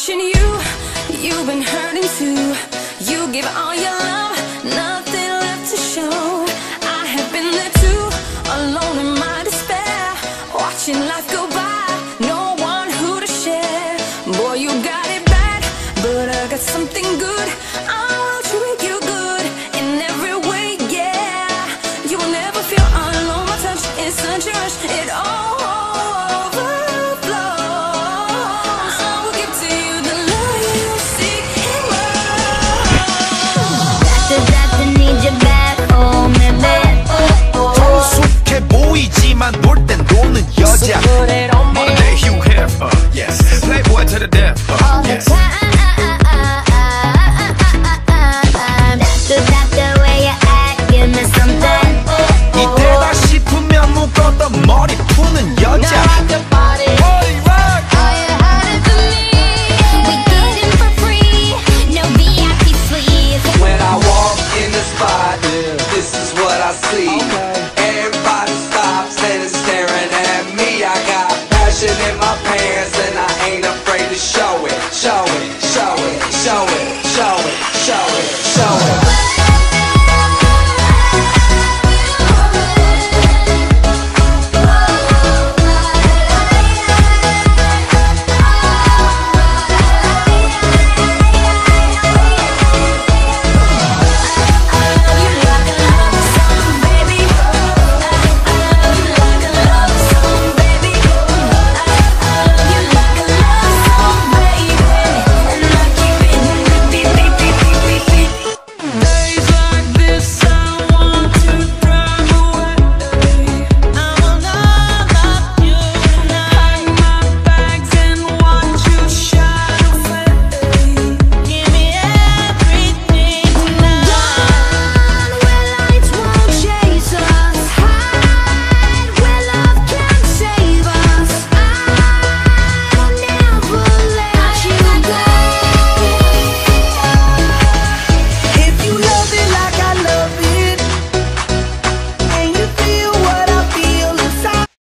watching you, you've been hurting too. You give all your love, nothing left to show. I have been there too, alone in my despair, watching life go by, no one who to share. Boy, you got it bad, but I got something good. I will treat you good in every way, yeah. You will never feel alone, my touch is such a rush, it all 보이지만 놀 땐 노는 여자. Modern day Hugh Hefner, yes. Playboy to the death, yes. That's the way you act, give me something. 이때다 싶으면 묶었던 머리 푸는 여자. When I walk in the spot, this is what I see. Everybody stops and is staring at me. I got passion in my pants and I ain't afraid to show it.